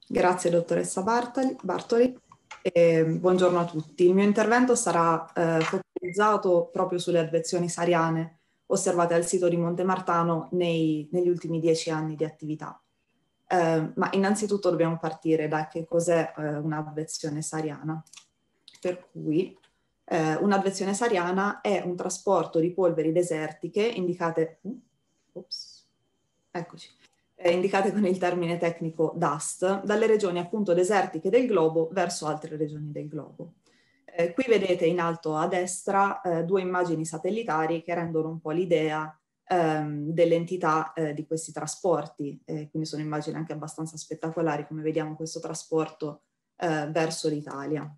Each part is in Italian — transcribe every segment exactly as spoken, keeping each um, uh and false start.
Grazie dottoressa Bartoli. Bartoli. E buongiorno a tutti. Il mio intervento sarà eh, focalizzato proprio sulle advezioni sariane osservate al sito di Monte Martano nei, negli ultimi dieci anni di attività. Eh, ma innanzitutto dobbiamo partire da che cos'è eh, un'advezione sariana. Per cui eh, un'advezione sariana è un trasporto di polveri desertiche indicate, uh, ops, eccoci, eh, indicate con il termine tecnico dust, dalle regioni appunto desertiche del globo verso altre regioni del globo. Eh, qui vedete in alto a destra eh, due immagini satellitari che rendono un po' l'idea ehm, dell'entità eh, di questi trasporti, eh, quindi sono immagini anche abbastanza spettacolari, come vediamo questo trasporto eh, verso l'Italia.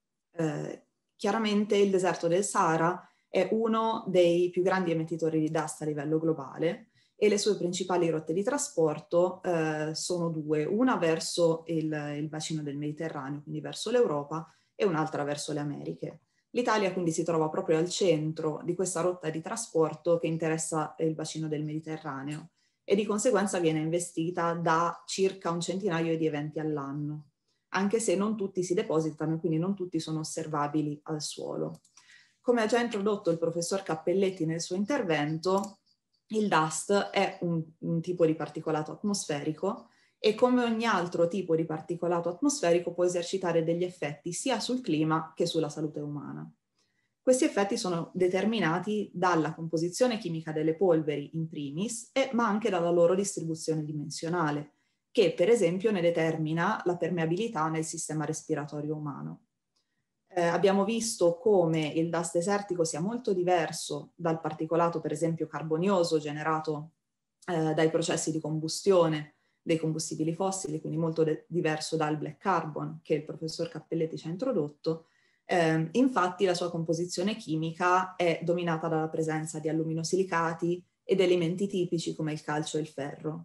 Eh, chiaramente il deserto del Sahara è uno dei più grandi emettitori di dust a livello globale e le sue principali rotte di trasporto eh, sono due, una verso il, il bacino del Mediterraneo, quindi verso l'Europa, e un'altra verso le Americhe. L'Italia quindi si trova proprio al centro di questa rotta di trasporto che interessa il bacino del Mediterraneo e di conseguenza viene investita da circa un centinaio di eventi all'anno, anche se non tutti si depositano e quindi non tutti sono osservabili al suolo. Come ha già introdotto il professor Cappelletti nel suo intervento, il dust è un, un tipo di particolato atmosferico e come ogni altro tipo di particolato atmosferico può esercitare degli effetti sia sul clima che sulla salute umana. Questi effetti sono determinati dalla composizione chimica delle polveri in primis, e, ma anche dalla loro distribuzione dimensionale, che per esempio ne determina la permeabilità nel sistema respiratorio umano. Eh, abbiamo visto come il dust desertico sia molto diverso dal particolato, per esempio, carbonioso generato eh, dai processi di combustione dei combustibili fossili, quindi molto diverso dal black carbon che il professor Cappelletti ci ha introdotto. Eh, infatti la sua composizione chimica è dominata dalla presenza di alluminosilicati ed elementi tipici come il calcio e il ferro.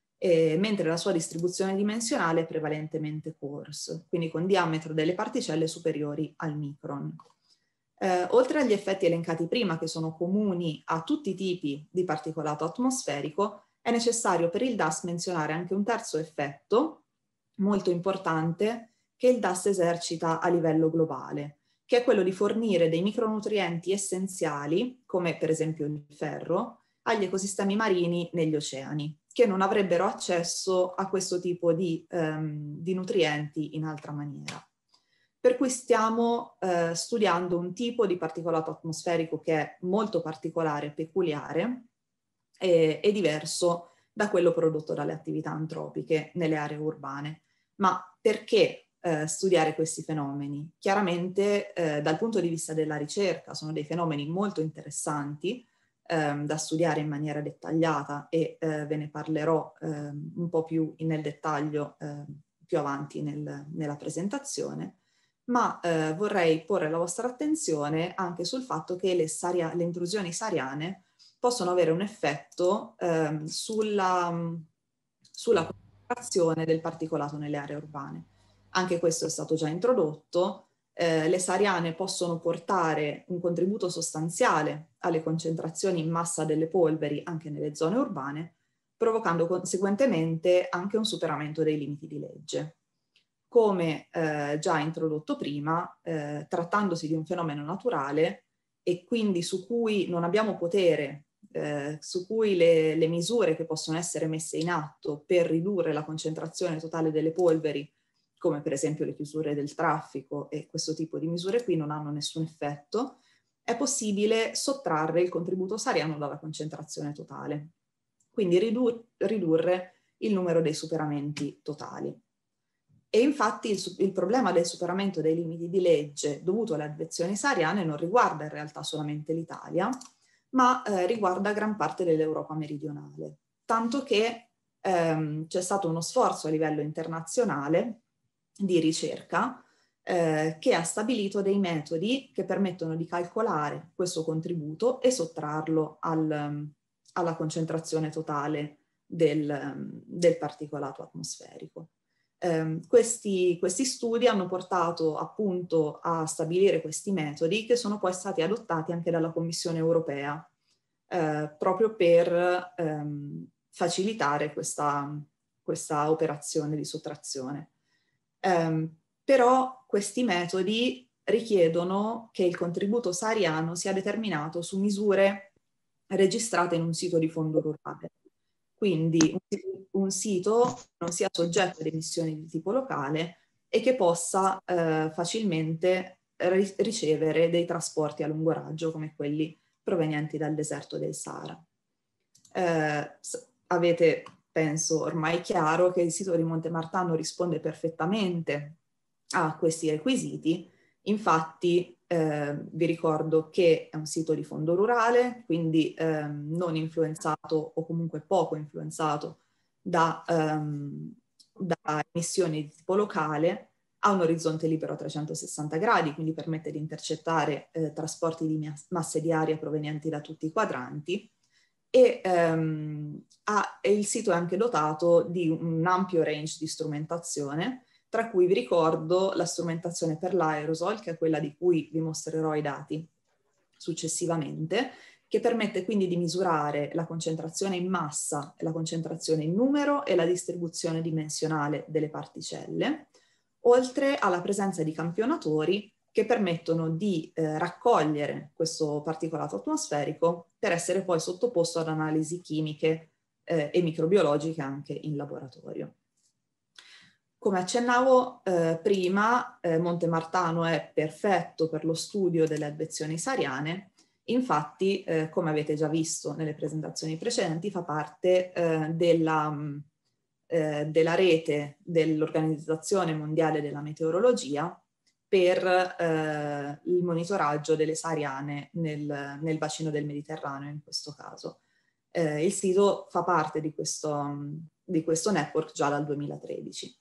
Eh, mentre la sua distribuzione dimensionale è prevalentemente coarse, quindi con diametro delle particelle superiori al micron. Eh, oltre agli effetti elencati prima, che sono comuni a tutti i tipi di particolato atmosferico, è necessario per il dust menzionare anche un terzo effetto molto importante che il dust esercita a livello globale, che è quello di fornire dei micronutrienti essenziali, come per esempio il ferro, agli ecosistemi marini negli oceani, che non avrebbero accesso a questo tipo di, um, di nutrienti in altra maniera. Per cui stiamo eh, studiando un tipo di particolato atmosferico che è molto particolare, peculiare e, e diverso da quello prodotto dalle attività antropiche nelle aree urbane. Ma perché eh, studiare questi fenomeni? Chiaramente eh, dal punto di vista della ricerca sono dei fenomeni molto interessanti ehm, da studiare in maniera dettagliata e eh, ve ne parlerò ehm, un po' più nel dettaglio eh, più avanti nel, nella presentazione, ma eh, vorrei porre la vostra attenzione anche sul fatto che le, saria, le intrusioni sariane possono avere un effetto ehm, sulla, sulla concentrazione del particolato nelle aree urbane. Anche questo è stato già introdotto. Eh, le sariane possono portare un contributo sostanziale alle concentrazioni in massa delle polveri anche nelle zone urbane, provocando conseguentemente anche un superamento dei limiti di legge. Come eh, già introdotto prima, eh, trattandosi di un fenomeno naturale e quindi su cui non abbiamo potere, eh, su cui le, le misure che possono essere messe in atto per ridurre la concentrazione totale delle polveri, come per esempio le chiusure del traffico e questo tipo di misure qui non hanno nessun effetto, è possibile sottrarre il contributo sariano dalla concentrazione totale, quindi ridur- ridurre il numero dei superamenti totali. E infatti il, il problema del superamento dei limiti di legge dovuto alle advezioni sahariane non riguarda in realtà solamente l'Italia, ma eh, riguarda gran parte dell'Europa meridionale, tanto che ehm, c'è stato uno sforzo a livello internazionale di ricerca eh, che ha stabilito dei metodi che permettono di calcolare questo contributo e sottrarlo al, alla concentrazione totale del, del particolato atmosferico. Eh, questi, questi studi hanno portato appunto a stabilire questi metodi che sono poi stati adottati anche dalla Commissione europea eh, proprio per ehm, facilitare questa, questa operazione di sottrazione. Um, però questi metodi richiedono che il contributo sahariano sia determinato su misure registrate in un sito di fondo rurale. Quindi un, un sito non sia soggetto ad emissioni di tipo locale e che possa eh, facilmente ri- ricevere dei trasporti a lungo raggio come quelli provenienti dal deserto del Sahara. Eh, avete, penso, ormai chiaro che il sito di Monte Martano risponde perfettamente a questi requisiti. Infatti eh, vi ricordo che è un sito di fondo rurale, quindi eh, non influenzato o comunque poco influenzato da, um, da emissioni di tipo locale, ha un orizzonte libero a trecentosessanta gradi, quindi permette di intercettare eh, trasporti di masse di aria provenienti da tutti i quadranti, e um, ha, e il sito è anche dotato di un ampio range di strumentazione, tra cui vi ricordo la strumentazione per l'aerosol, che è quella di cui vi mostrerò i dati successivamente, che permette quindi di misurare la concentrazione in massa, la concentrazione in numero e la distribuzione dimensionale delle particelle, oltre alla presenza di campionatori che permettono di eh, raccogliere questo particolato atmosferico per essere poi sottoposto ad analisi chimiche eh, e microbiologiche anche in laboratorio. Come accennavo eh, prima, eh, Monte Martano è perfetto per lo studio delle advezioni sahariane. Infatti, eh, come avete già visto nelle presentazioni precedenti, fa parte eh, della, eh, della rete dell'Organizzazione Mondiale della Meteorologia per eh, il monitoraggio delle sahariane nel, nel bacino del Mediterraneo in questo caso. Eh, il sito fa parte di questo, di questo network già dal duemilatredici.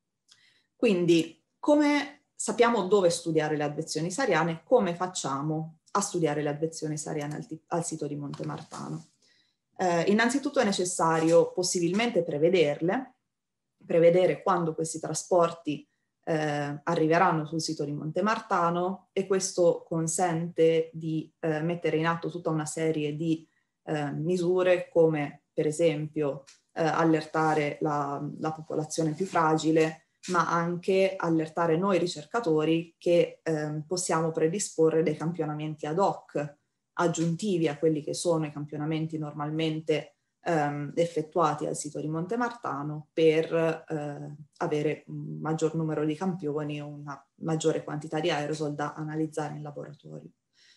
Quindi, come sappiamo dove studiare le advezioni sahariane, come facciamo a studiare le advezioni sahariane al, al sito di Monte Martano? Eh, innanzitutto è necessario possibilmente prevederle, prevedere quando questi trasporti eh, arriveranno sul sito di Monte Martano, e questo consente di eh, mettere in atto tutta una serie di eh, misure come per esempio eh, allertare la, la popolazione più fragile, ma anche allertare noi ricercatori che eh, possiamo predisporre dei campionamenti ad hoc aggiuntivi a quelli che sono i campionamenti normalmente ehm, effettuati al sito di Monte Martano per eh, avere un maggior numero di campioni o una maggiore quantità di aerosol da analizzare in laboratorio.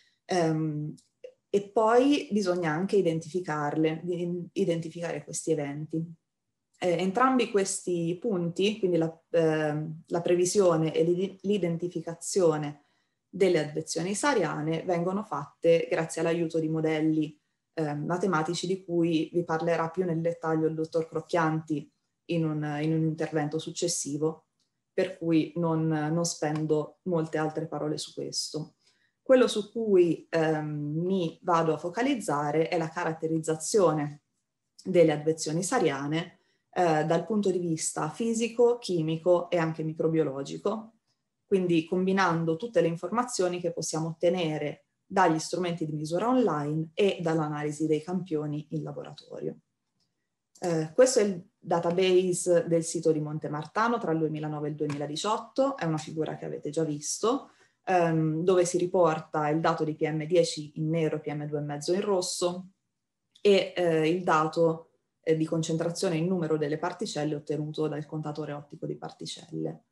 Um, e poi bisogna anche identificarle, identificare questi eventi. Eh, entrambi questi punti, quindi la, eh, la previsione e l'identificazione delle advezioni sahariane, vengono fatte grazie all'aiuto di modelli eh, matematici di cui vi parlerà più nel dettaglio il dottor Crocchianti in un, in un intervento successivo, per cui non, non spendo molte altre parole su questo. Quello su cui ehm, mi vado a focalizzare è la caratterizzazione delle advezioni sahariane eh, dal punto di vista fisico, chimico e anche microbiologico, quindi combinando tutte le informazioni che possiamo ottenere dagli strumenti di misura online e dall'analisi dei campioni in laboratorio. Eh, questo è il database del sito di Monte Martano tra il duemilanove e il duemiladiciotto, è una figura che avete già visto, ehm, dove si riporta il dato di P M dieci in nero e P M due virgola cinque in rosso e eh, il dato eh, di concentrazione in numero delle particelle ottenuto dal contatore ottico di particelle.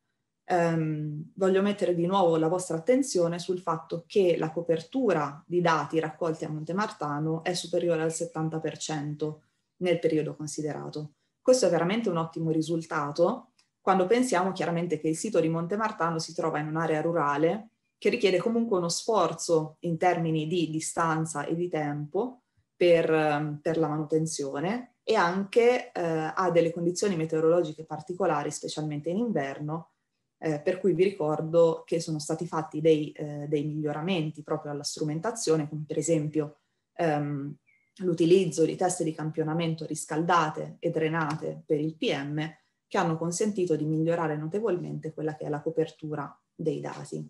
Um, voglio mettere di nuovo la vostra attenzione sul fatto che la copertura di dati raccolti a Monte Martano è superiore al settanta per cento nel periodo considerato. Questo è veramente un ottimo risultato quando pensiamo chiaramente che il sito di Monte Martano si trova in un'area rurale che richiede comunque uno sforzo in termini di distanza e di tempo per, per la manutenzione, e anche eh, ha delle condizioni meteorologiche particolari, specialmente in inverno, Eh, per cui vi ricordo che sono stati fatti dei, eh, dei miglioramenti proprio alla strumentazione, come per esempio ehm, l'utilizzo di teste di campionamento riscaldate e drenate per il P M, che hanno consentito di migliorare notevolmente quella che è la copertura dei dati.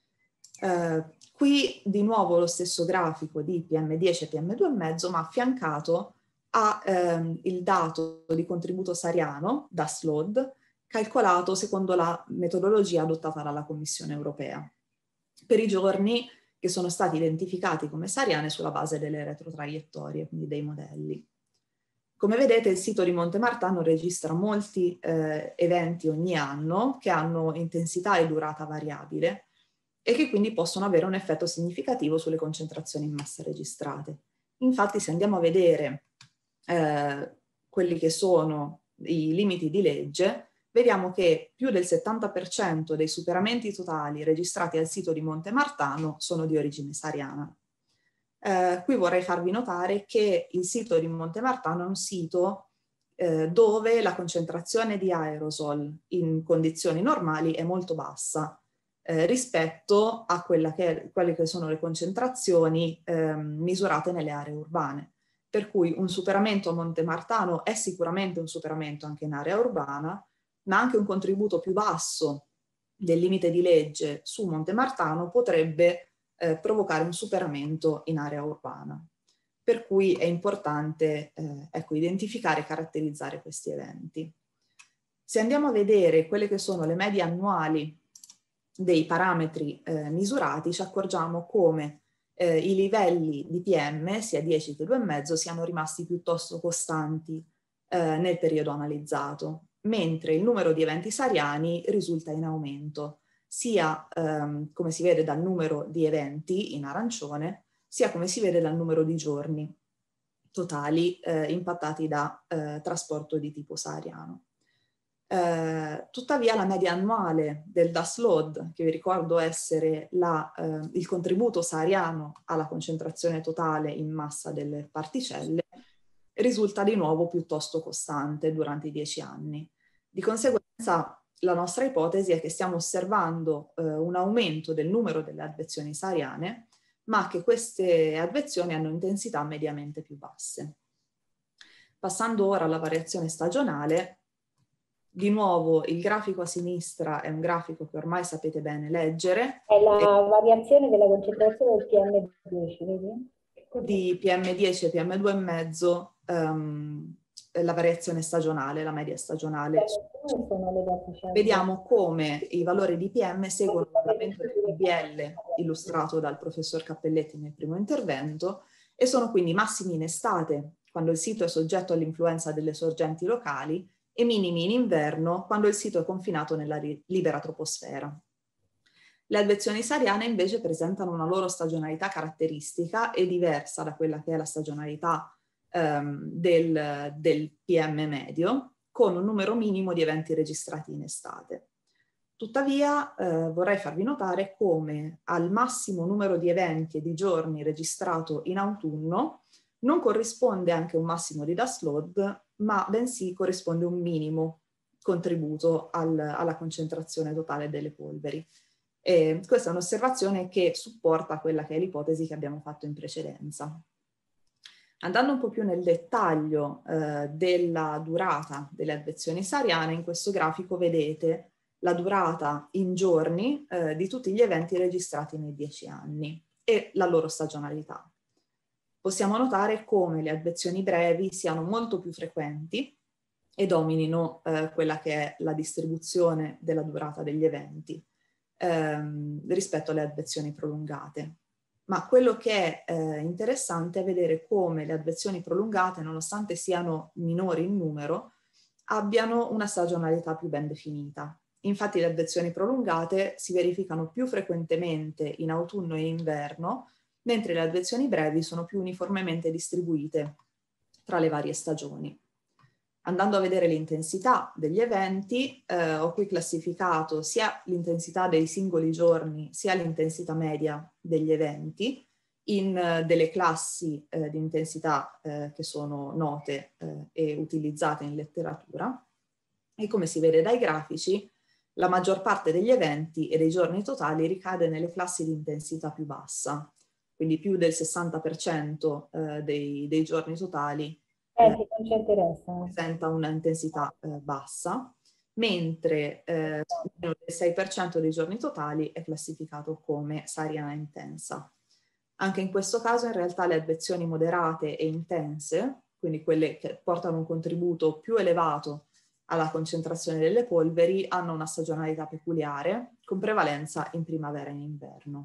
Eh, qui di nuovo lo stesso grafico di P M dieci e P M due virgola cinque, ma affiancato ha ehm, il dato di contributo sahariano, D A S-Load, calcolato secondo la metodologia adottata dalla Commissione europea, per i giorni che sono stati identificati come sahariane sulla base delle retrotraiettorie, quindi dei modelli. Come vedete, il sito di Monte Martano registra molti eh, eventi ogni anno che hanno intensità e durata variabile e che quindi possono avere un effetto significativo sulle concentrazioni in massa registrate. Infatti, se andiamo a vedere eh, quelli che sono i limiti di legge, vediamo che più del settanta per cento dei superamenti totali registrati al sito di Monte Martano sono di origine sahariana. Eh, qui vorrei farvi notare che il sito di Monte Martano è un sito eh, dove la concentrazione di aerosol in condizioni normali è molto bassa eh, rispetto a quella che, quelle che sono le concentrazioni eh, misurate nelle aree urbane. Per cui un superamento a Monte Martano è sicuramente un superamento anche in area urbana, ma anche un contributo più basso del limite di legge su Monte Martano potrebbe eh, provocare un superamento in area urbana. Per cui è importante eh, ecco, identificare e caratterizzare questi eventi. Se andiamo a vedere quelle che sono le medie annuali dei parametri eh, misurati, ci accorgiamo come eh, i livelli di P M, sia dieci che due virgola cinque, siano rimasti piuttosto costanti eh, nel periodo analizzato, mentre il numero di eventi sahariani risulta in aumento, sia ehm, come si vede dal numero di eventi in arancione, sia come si vede dal numero di giorni totali eh, impattati da eh, trasporto di tipo sahariano. Eh, tuttavia la media annuale del D A S-Load, che vi ricordo essere la, eh, il contributo sahariano alla concentrazione totale in massa delle particelle, risulta di nuovo piuttosto costante durante i dieci anni. Di conseguenza la nostra ipotesi è che stiamo osservando eh, un aumento del numero delle advezioni sahariane, ma che queste advezioni hanno intensità mediamente più basse. Passando ora alla variazione stagionale, di nuovo il grafico a sinistra è un grafico che ormai sapete bene leggere. È la e... variazione della concentrazione del P M dieci, vedi? Di P M dieci e P M due virgola cinque, um, la variazione stagionale, la media stagionale. Vediamo come i valori di P M seguono l'andamento del P B L illustrato dal professor Cappelletti nel primo intervento e sono quindi massimi in estate, quando il sito è soggetto all'influenza delle sorgenti locali, e minimi in inverno, quando il sito è confinato nella libera troposfera. Le advezioni sahariane invece presentano una loro stagionalità caratteristica e diversa da quella che è la stagionalità ehm, del, del P M medio, con un numero minimo di eventi registrati in estate. Tuttavia eh, vorrei farvi notare come al massimo numero di eventi e di giorni registrato in autunno non corrisponde anche un massimo di D A S-Load, ma bensì corrisponde un minimo contributo al, alla concentrazione totale delle polveri. E questa è un'osservazione che supporta quella che è l'ipotesi che abbiamo fatto in precedenza. Andando un po' più nel dettaglio eh, della durata delle advezioni sahariane, in questo grafico vedete la durata in giorni eh, di tutti gli eventi registrati nei dieci anni e la loro stagionalità. Possiamo notare come le advezioni brevi siano molto più frequenti e dominino eh, quella che è la distribuzione della durata degli eventi ehm, rispetto alle advezioni prolungate. Ma quello che è eh, interessante è vedere come le advezioni prolungate, nonostante siano minori in numero, abbiano una stagionalità più ben definita. Infatti le advezioni prolungate si verificano più frequentemente in autunno e inverno, mentre le advezioni brevi sono più uniformemente distribuite tra le varie stagioni. Andando a vedere l'intensità degli eventi, eh, ho qui classificato sia l'intensità dei singoli giorni, sia l'intensità media degli eventi in eh, delle classi eh, di intensità eh, che sono note eh, e utilizzate in letteratura. E come si vede dai grafici, la maggior parte degli eventi e dei giorni totali ricade nelle classi di intensità più bassa, quindi più del sessanta per cento eh, dei, dei giorni totali Eh, non ci interessa. presenta una intensità eh, bassa, mentre eh, meno del sei per cento dei giorni totali è classificato come sahariana intensa. Anche in questo caso in realtà le advezioni moderate e intense quindi quelle che portano un contributo più elevato alla concentrazione delle polveri, hanno una stagionalità peculiare, con prevalenza in primavera e in inverno.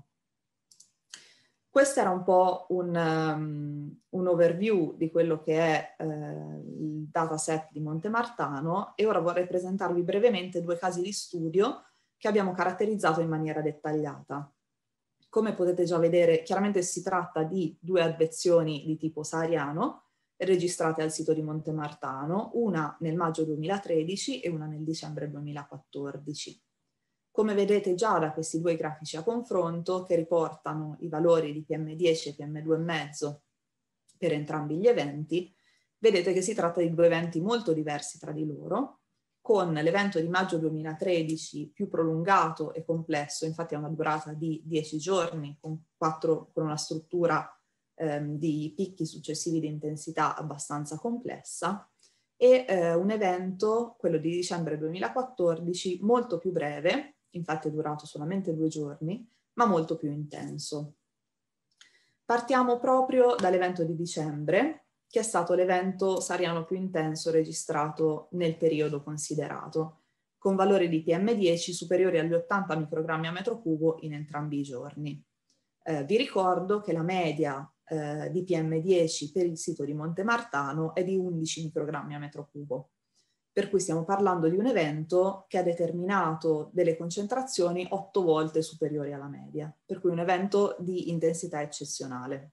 Questo era un po' un, um, un overview di quello che è eh, il dataset di Montemartano, e ora vorrei presentarvi brevemente due casi di studio che abbiamo caratterizzato in maniera dettagliata. Come potete già vedere, chiaramente si tratta di due advezioni di tipo sahariano registrate al sito di Montemartano, una nel maggio duemilatredici e una nel dicembre duemilaquattordici. Come vedete già da questi due grafici a confronto, che riportano i valori di P M dieci e P M due virgola cinque per entrambi gli eventi, vedete che si tratta di due eventi molto diversi tra di loro, con l'evento di maggio duemilatredici più prolungato e complesso, infatti ha una durata di dieci giorni, con, quattro, con una struttura ehm, di picchi successivi di intensità abbastanza complessa, e eh, un evento, quello di dicembre duemilaquattordici, molto più breve, infatti è durato solamente due giorni, ma molto più intenso. Partiamo proprio dall'evento di dicembre, che è stato l'evento sahariano più intenso registrato nel periodo considerato, con valori di P M dieci superiori agli ottanta microgrammi a metro cubo in entrambi i giorni. Eh, vi ricordo che la media eh, di P M dieci per il sito di Montemartano è di undici microgrammi a metro cubo, per cui stiamo parlando di un evento che ha determinato delle concentrazioni otto volte superiori alla media, per cui un evento di intensità eccezionale.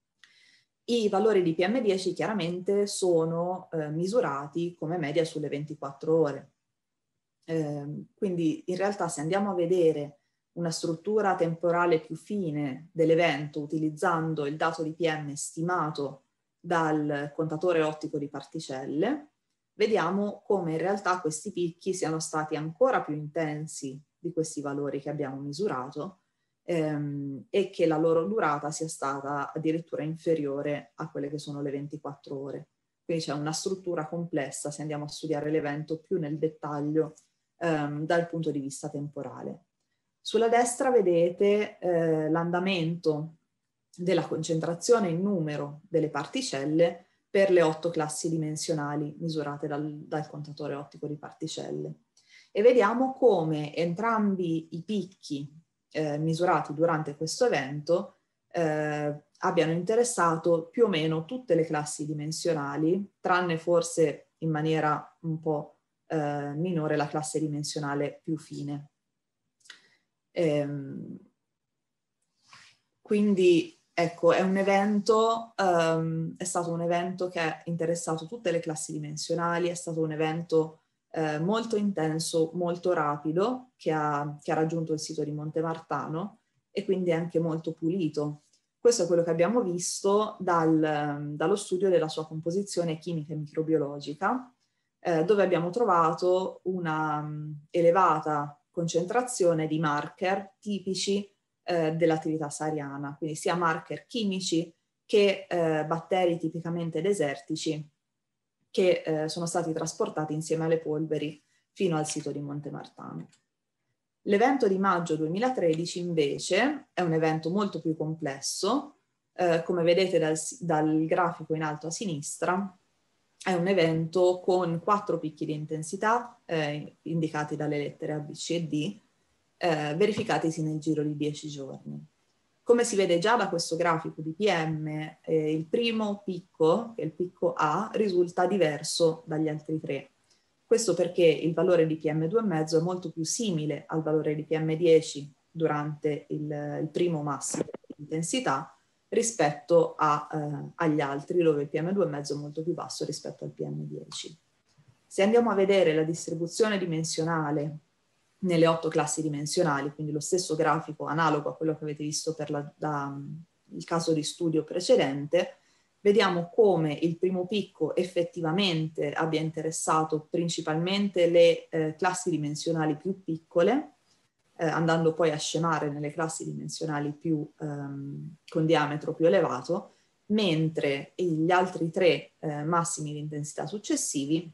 I valori di P M dieci chiaramente sono eh, misurati come media sulle ventiquattro ore. Eh, quindi in realtà, se andiamo a vedere una struttura temporale più fine dell'evento utilizzando il dato di P M stimato dal contatore ottico di particelle, vediamo come in realtà questi picchi siano stati ancora più intensi di questi valori che abbiamo misurato, ehm, e che la loro durata sia stata addirittura inferiore a quelle che sono le ventiquattro ore. Quindi c'è una struttura complessa se andiamo a studiare l'evento più nel dettaglio ehm, dal punto di vista temporale. Sulla destra vedete eh, l'andamento della concentrazione in numero delle particelle per le otto classi dimensionali misurate dal, dal contatore ottico di particelle. E vediamo come entrambi i picchi eh, misurati durante questo evento eh, abbiano interessato più o meno tutte le classi dimensionali, tranne forse in maniera un po' eh, minore la classe dimensionale più fine. Ehm, quindi ecco, è un evento, um, è stato un evento che ha interessato tutte le classi dimensionali, è stato un evento eh, molto intenso, molto rapido, che ha, che ha raggiunto il sito di Montemartano, e quindi anche molto pulito. Questo è quello che abbiamo visto dal, dallo studio della sua composizione chimica e microbiologica, eh, dove abbiamo trovato una um, elevata concentrazione di marker tipici eh, dell'attività sahariana, quindi sia marker chimici che eh, batteri tipicamente desertici che eh, sono stati trasportati insieme alle polveri fino al sito di Montemartano. L'evento di maggio duemilatredici invece è un evento molto più complesso, eh, come vedete dal, dal grafico in alto a sinistra. È un evento con quattro picchi di intensità eh, indicati dalle lettere A, B, C e D, eh, verificatisi nel giro di dieci giorni. Come si vede già da questo grafico di P M, eh, il primo picco, che è il picco A, risulta diverso dagli altri tre. Questo perché il valore di P M due virgola cinque è molto più simile al valore di P M dieci durante il, il primo massimo di intensità rispetto a, eh, agli altri, dove il P M due virgola cinque è molto più basso rispetto al P M dieci. Se andiamo a vedere la distribuzione dimensionale nelle otto classi dimensionali, quindi lo stesso grafico analogo a quello che avete visto per la, da, il caso di studio precedente, vediamo come il primo picco effettivamente abbia interessato principalmente le eh, classi dimensionali più piccole, eh, andando poi a scemare nelle classi dimensionali più, ehm, con diametro più elevato, mentre gli altri tre eh, massimi di intensità successivi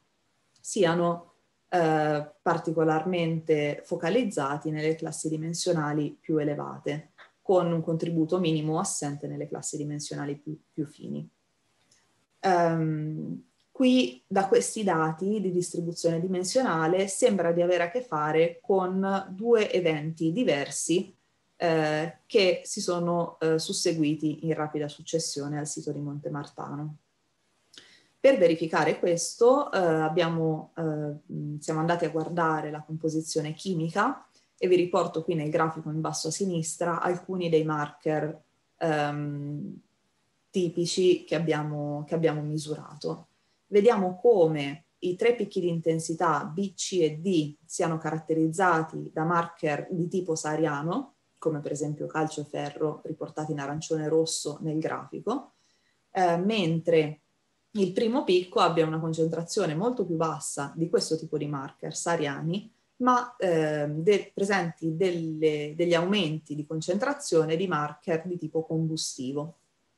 siano eh, particolarmente focalizzati nelle classi dimensionali più elevate, con un contributo minimo assente nelle classi dimensionali più, più fini. Um, qui da questi dati di distribuzione dimensionale sembra di avere a che fare con due eventi diversi eh, che si sono eh, susseguiti in rapida successione al sito di Monte Martano. Per verificare questo eh, abbiamo, eh, siamo andati a guardare la composizione chimica e vi riporto qui nel grafico in basso a sinistra alcuni dei marker ehm, tipici che abbiamo, che abbiamo misurato. Vediamo come i tre picchi di intensità B, C e D siano caratterizzati da marker di tipo sahariano, come per esempio calcio e ferro riportati in arancione e rosso nel grafico, eh, mentre il primo picco abbia una concentrazione molto più bassa di questo tipo di marker sahariani, ma eh, de presenti delle, degli aumenti di concentrazione di marker di tipo combustivo.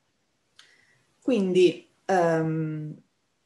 Quindi ehm,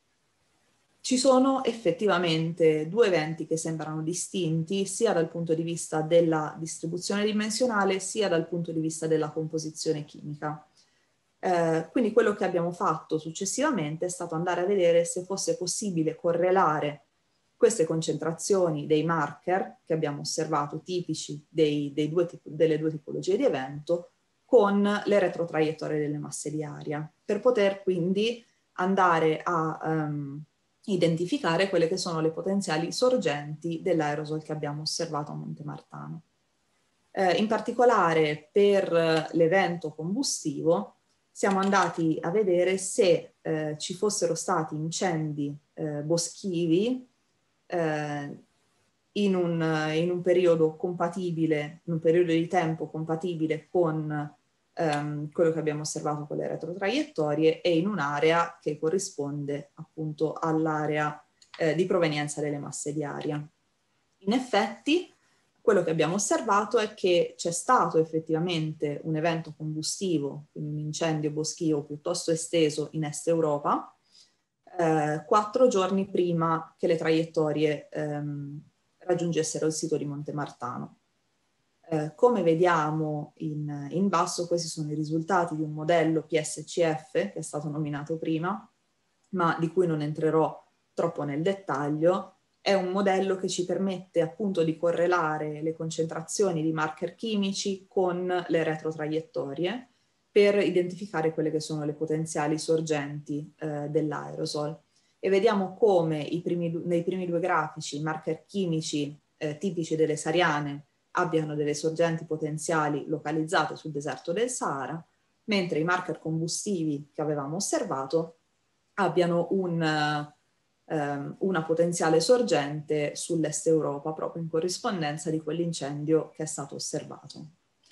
ci sono effettivamente due eventi che sembrano distinti sia dal punto di vista della distribuzione dimensionale sia dal punto di vista della composizione chimica. Eh, quindi quello che abbiamo fatto successivamente è stato andare a vedere se fosse possibile correlare queste concentrazioni dei marker che abbiamo osservato tipici dei, dei due delle due tipologie di evento con le retrotraiettorie delle masse di aria, per poter quindi andare a um, identificare quelle che sono le potenziali sorgenti dell'aerosol che abbiamo osservato a Monte Martano. Eh, in particolare per l'evento combustivo siamo andati a vedere se eh, ci fossero stati incendi eh, boschivi eh, in, un, in un periodo compatibile, in un periodo di tempo compatibile con ehm, quello che abbiamo osservato con le retrotraiettorie e in un'area che corrisponde appunto all'area eh, di provenienza delle masse di aria. In effetti, quello che abbiamo osservato è che c'è stato effettivamente un evento combustivo, quindi un incendio boschivo piuttosto esteso in Est Europa, eh, quattro giorni prima che le traiettorie ehm, raggiungessero il sito di Monte Martano. Eh, come vediamo in, in basso, questi sono i risultati di un modello P S C F che è stato nominato prima, ma di cui non entrerò troppo nel dettaglio. È un modello che ci permette appunto di correlare le concentrazioni di marker chimici con le retrotraiettorie per identificare quelle che sono le potenziali sorgenti eh, dell'aerosol. E vediamo come i primi, nei primi due grafici i marker chimici eh, tipici delle sahariane abbiano delle sorgenti potenziali localizzate sul deserto del Sahara, mentre i marker combustivi che avevamo osservato abbiano un, um, una potenziale sorgente sull'est Europa, proprio in corrispondenza di quell'incendio che è stato osservato.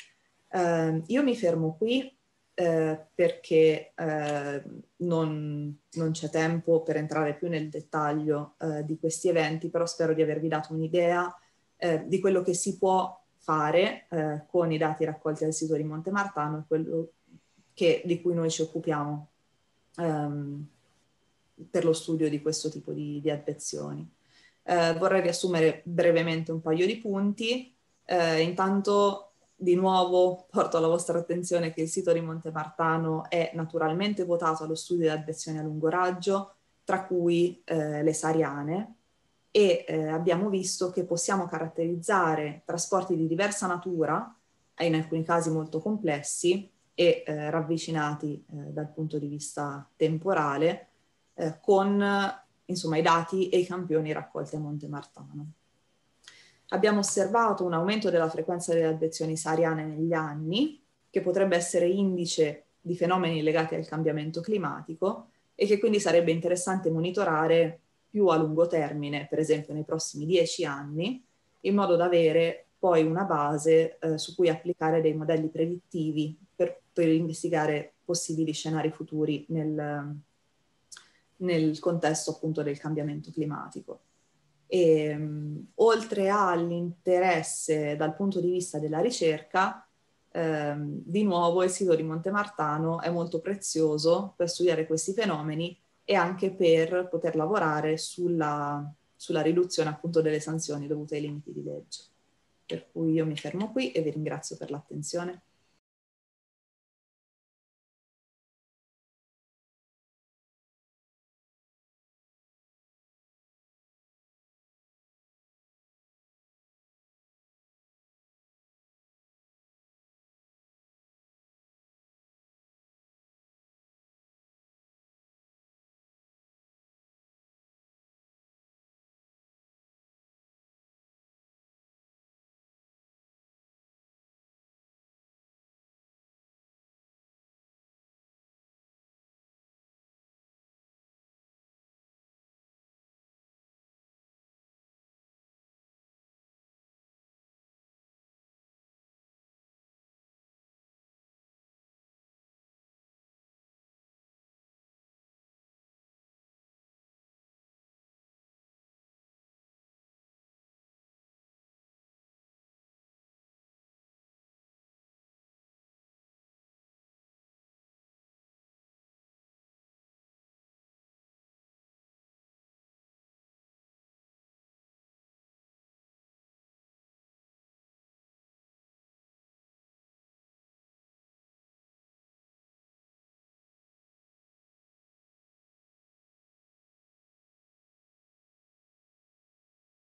Uh, io mi fermo qui uh, perché uh, non, non c'è tempo per entrare più nel dettaglio uh, di questi eventi, però spero di avervi dato un'idea Eh, di quello che si può fare eh, con i dati raccolti al sito di Monte Martano e quello che, di cui noi ci occupiamo ehm, per lo studio di questo tipo di, di advezioni. Eh, vorrei riassumere brevemente un paio di punti. Eh, intanto, di nuovo, porto alla vostra attenzione che il sito di Monte Martano è naturalmente votato allo studio di advezioni a lungo raggio, tra cui eh, le sahariane, e eh, abbiamo visto che possiamo caratterizzare trasporti di diversa natura, in alcuni casi molto complessi e eh, ravvicinati eh, dal punto di vista temporale, eh, con insomma, i dati e i campioni raccolti a Monte Martano. Abbiamo osservato un aumento della frequenza delle advezioni sahariane negli anni, che potrebbe essere indice di fenomeni legati al cambiamento climatico e che quindi sarebbe interessante monitorare più a lungo termine, per esempio nei prossimi dieci anni, in modo da avere poi una base eh, su cui applicare dei modelli predittivi per, per investigare possibili scenari futuri nel, nel contesto appunto del cambiamento climatico. E, um, oltre all'interesse dal punto di vista della ricerca, ehm, di nuovo il sito di Monte Martano è molto prezioso per studiare questi fenomeni e anche per poter lavorare sulla, sulla riduzione appunto delle sanzioni dovute ai limiti di legge. Per cui io mi fermo qui e vi ringrazio per l'attenzione.